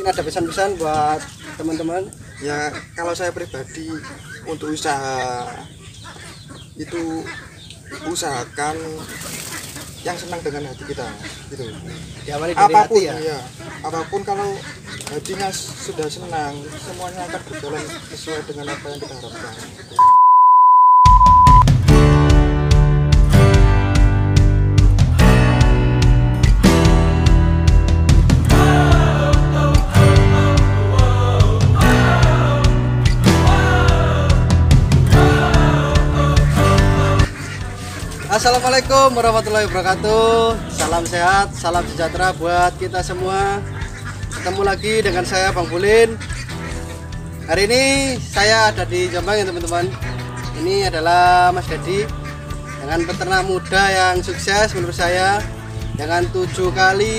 Mungkin ada pesan-pesan buat teman-teman. Ya kalau saya pribadi untuk usaha itu usahakan yang senang dengan hati kita gitu. Diawali dari Apapun hati ya. ya, apapun kalau hatinya sudah senang, semuanya akan berjalan sesuai dengan apa yang kita harapkan. Assalamualaikum warahmatullahi wabarakatuh. Salam sehat, salam sejahtera buat kita semua. Ketemu lagi dengan saya Bang Bulin. Hari ini saya ada di Jombang ya teman-teman. Ini adalah Mas Dedi dengan peternak muda yang sukses menurut saya, dengan 7 kali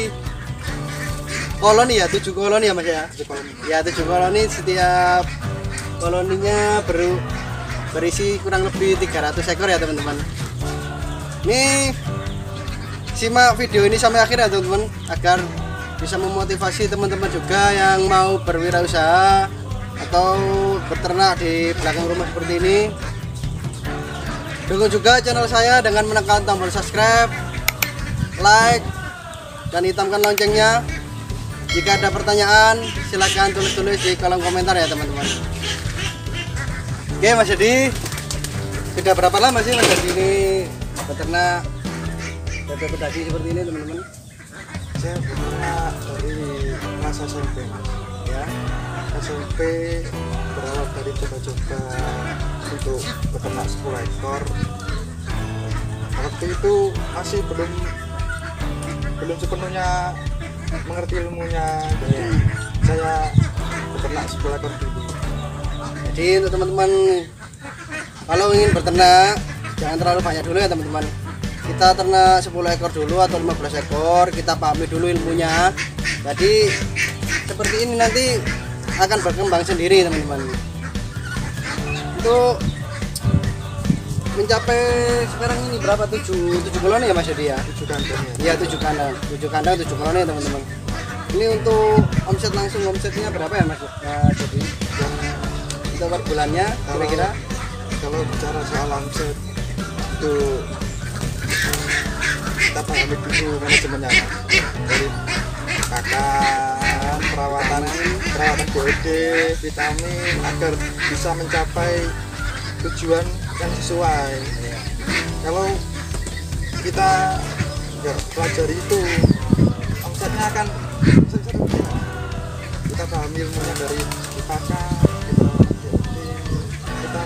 koloni ya, 7 koloni ya Mas ya. 7 koloni. Ya 7 koloni, setiap koloninya berisi kurang lebih 300 ekor ya teman-teman. Ini simak video ini sampai akhir ya teman-teman, agar bisa memotivasi teman-teman juga yang mau berwirausaha atau beternak di belakang rumah seperti ini. Dukung juga channel saya dengan menekan tombol subscribe, like, dan hitamkan loncengnya. Jika ada pertanyaan silahkan tulis-tulis di kolom komentar ya teman-teman. Oke Mas Dedi, sudah berapa lama sih Mas Dedi ini beternak pedasi seperti ini teman-teman? Saya beternak dari masa SMP Ya, SMP berawal dari coba-coba untuk beternak 10 ekor. Waktu itu masih belum sepenuhnya mengerti ilmunya, jadi saya beternak 10 ekor dulu. jadi untuk teman-teman kalau ingin beternak jangan terlalu banyak dulu ya teman-teman. Kita ternak 10 ekor dulu atau 15 ekor, kita pahami dulu ilmunya. Jadi seperti ini nanti akan berkembang sendiri teman-teman. Itu mencapai sekarang ini berapa, 7 koloni ya Mas Dedi ya? 7 kandang ya. Iya 7 kandang, 7 koloni teman-teman. Ini untuk omsetnya berapa ya Mas Dedi? Untuk per bulannya kira-kira? Kalau bicara soal omset itu kita pahami dulu manajemennya, dari pakan, perawatan BOD, vitamin, agar bisa mencapai tujuan yang sesuai. Kalau kita nggak pelajari itu, omsetnya akan kita pahami ilmunya dari pakan, kita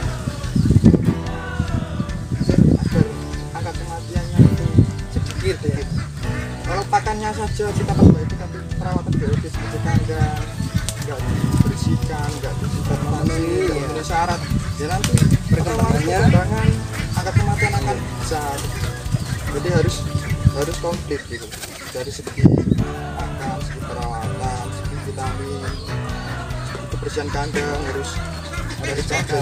agar angka kematiannya itu sedikit ya. Kalau pakannya saja kita perbaiki, tapi perawatan BOD seperti kandang nggak dibersihkan, nggak disinfektasi, nggak memenuhi syarat, ya nanti perkembangan angka kematian akan besar. Jadi harus komplit gitu, dari segi pakan, segi perawatan, segi vitamin, segi kebersihan kandang harus dijaga.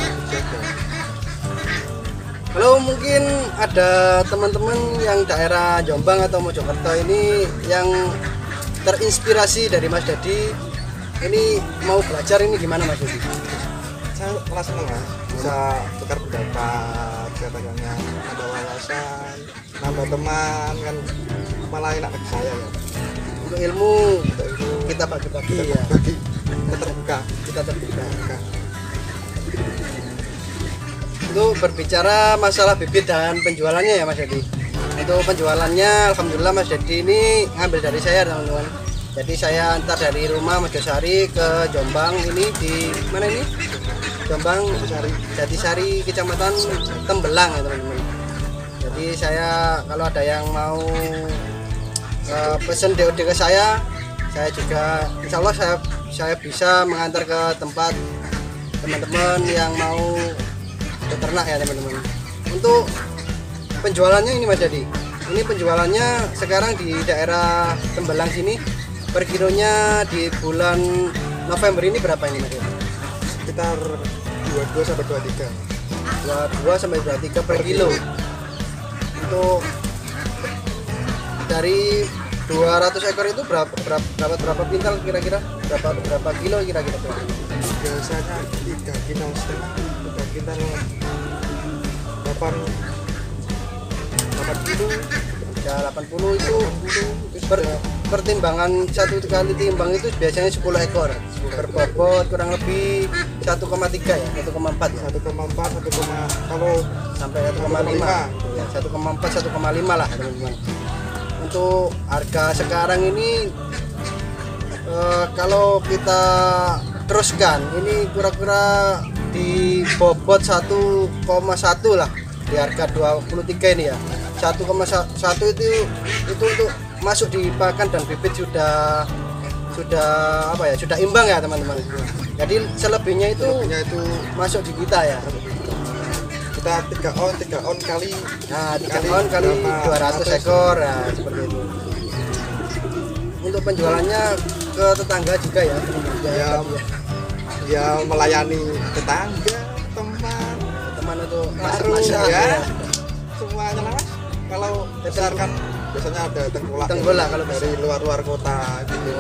Kalau mungkin ada teman-teman yang daerah Jombang atau Mojokerto ini yang terinspirasi dari Mas Dedi, ini mau belajar ini gimana Mas Dedi? Saya merasa senang ya, bisa tukar pendapat, katakannya ada wawasan, nambah teman kan, malah enak bagi saya ya. Untuk ilmu kita bagi-bagi ya. Kita terbuka. Untuk berbicara masalah bibit dan penjualannya ya Mas Dedi. Untuk penjualannya alhamdulillah Mas Dedi ini ngambil dari saya teman-teman. Jadi saya antar dari rumah Mojosari ke Jombang, ini di mana ini? Jombang Jatisari, Kecamatan Tembelang ya teman-teman. Jadi saya kalau ada yang mau pesen DOD ke saya juga insya Allah saya bisa mengantar ke tempat teman-teman yang mau beternak ya teman-teman. Untuk penjualannya ini Mas Dedi, ini penjualannya sekarang di daerah Tembelang sini per kilonya di bulan November ini berapa ini Mas Dedi? Sekitar 22 sampai 23. 22 sampai 23 per kilo. Untuk dari 200 ekor itu berapa pintal kira-kira? Berapa kilo kira-kira? Biasanya 3,5 kilo, 3 kintal 8 kilo. Ya 80 itu pertimbangan satu kali timbang itu biasanya 10 ekor berbobot kurang lebih 1,3 ya 1,4 ya 1,4 kalau sampai 1,5 ya 1,4 1,5 lah teman-teman. Untuk harga sekarang ini kalau kita teruskan ini kira-kira di bobot 1,1 lah di harga 23 ini ya 1,1 itu untuk masuk di pakan dan bibit sudah apa ya sudah imbang ya teman-teman. Jadi selebihnya itu masuk di kita ya kita 3 on kali 3 on kali 200 ekor ya seperti itu. Untuk penjualannya ke tetangga juga ya ya melayani tetangga teman itu masuk ya semuanya lah. Kalau besar kan biasanya ada tengkulak kalau dari luar kota gitu.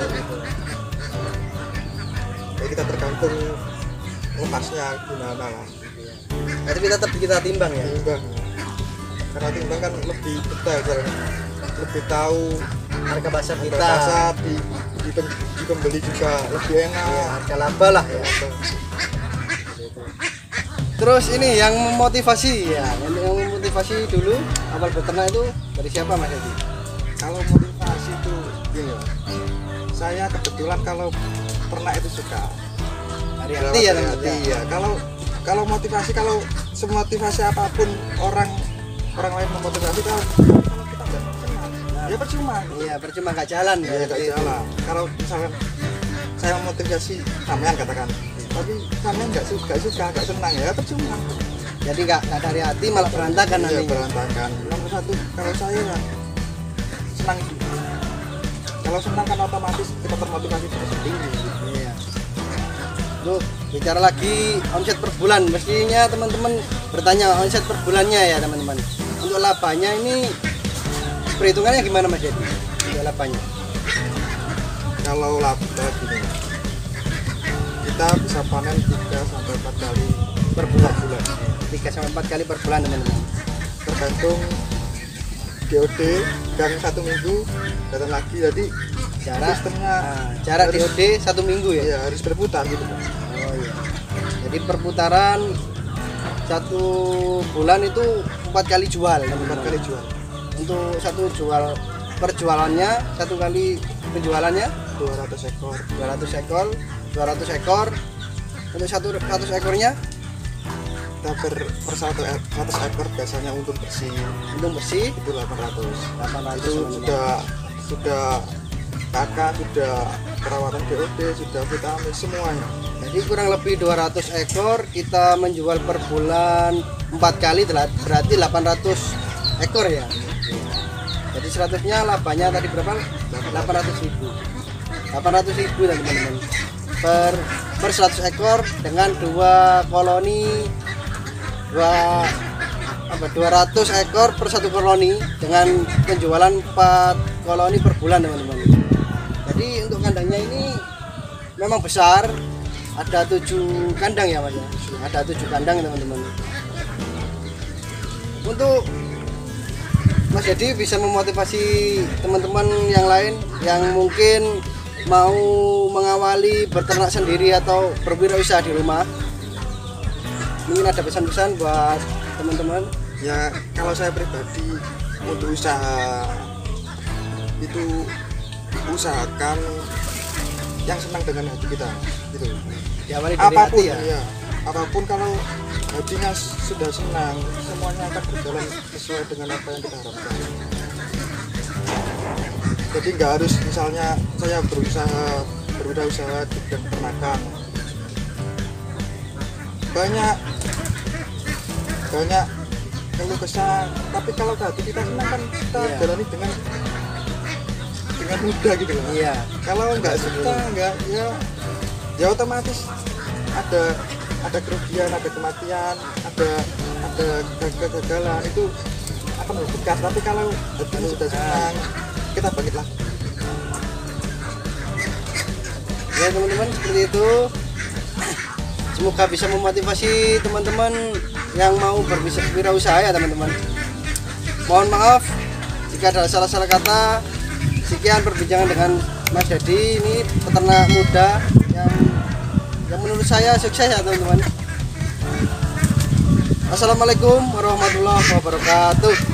Jadi kita tergantung lepasnya gimana lah. Tapi tetap kita timbang ya. Timbang. Karena timbang kan lebih detail, lebih tahu harga pasar kita. Pasar di pembeli juga lebih enak. Ya, harga laba lah ya. Terus ini yang memotivasi ya, yang memotivasi dulu awal beternak itu dari siapa Mas Edi? Kalau motivasi itu gini, saya kebetulan kalau ternak itu suka. Hati ya teman-teman. Iya, kalau motivasi kalau semotivasi apapun orang lain memotivasi kalau kita nggak senang, ya percuma. Iya percuma nggak jalan. Iya nggak jalan. Kalau misalkan saya memotivasi sampean katakan, tapi sampean nggak suka nggak senang ya percuma. Jadi nggak dari hati malah berantakan nanti. Iya Berantakan. Nomor satu kalau saya ya senang. Kalau senang kan otomatis kita termotivasi sendiri. Iya. Tuh bicara lagi omset per bulan, mestinya teman-teman bertanya omset per bulannya ya teman-teman. Untuk labanya ini perhitungannya gimana Mas Jadi? Untuk labanya? Kalau laba gini, kita bisa panen 3 sampai 4 kali per bulan. 3 sampai 4 kali per bulan teman-teman. Tergantung DOD gang 1 minggu datang lagi, jadi jarak DOD 1 minggu ya? Iya, harus berputar gitu. Oh iya. Jadi perputaran 1 bulan itu 4 kali jual, 4 kali jual. Untuk perjualannya 1 kali penjualannya 200 ekor. 200 ekor. Untuk 100 ekornya kita per 100 ekor biasanya untung bersih itu 800. Itu sudah kakak, sudah perawatan DOD, sudah vitamin semuanya. Jadi kurang lebih 200 ekor kita menjual per bulan 4 kali berarti 800 ekor ya. Jadi 100-nya labanya tadi berapa? 800.000 teman-teman per 100 ekor dengan 2 koloni 200 ekor per 1 koloni dengan penjualan 4 koloni per bulan teman-teman. Jadi untuk kandangnya ini memang besar, ada 7 kandang ya Mas ya, ada 7 kandang teman-teman. Untuk Mas Jadi bisa memotivasi teman-teman yang lain yang mungkin mau mengawali beternak sendiri atau berwirausaha di rumah. Mungkin ada pesan-pesan buat teman-teman. Ya kalau saya pribadi untuk usaha itu usahakan yang senang dengan hati kita gitu. Diawali dari Apapun hati ya. Apapun kalau hatinya sudah senang, semuanya akan berjalan sesuai dengan apa yang kita harapkan. Jadi nggak harus misalnya saya berwirausaha di bidang peternakan, banyak keluh kesah, tapi kalau hati kita senang kan kita jalani dengan mudah gitu loh. Iya. Kalau nggak suka ya otomatis ada kerugian, ada kematian, ada kegagalan, itu akan berbekas. Tapi kalau hatinya sudah senang, kita bangkit lagi. Ya teman-teman, seperti itu. Semoga bisa memotivasi teman-teman yang mau berwirausaha ya teman-teman. Mohon maaf jika ada salah-salah kata. Sekian perbincangan dengan Mas Dedi, ini peternak muda yang menurut saya sukses ya teman-teman. Assalamualaikum warahmatullahi wabarakatuh.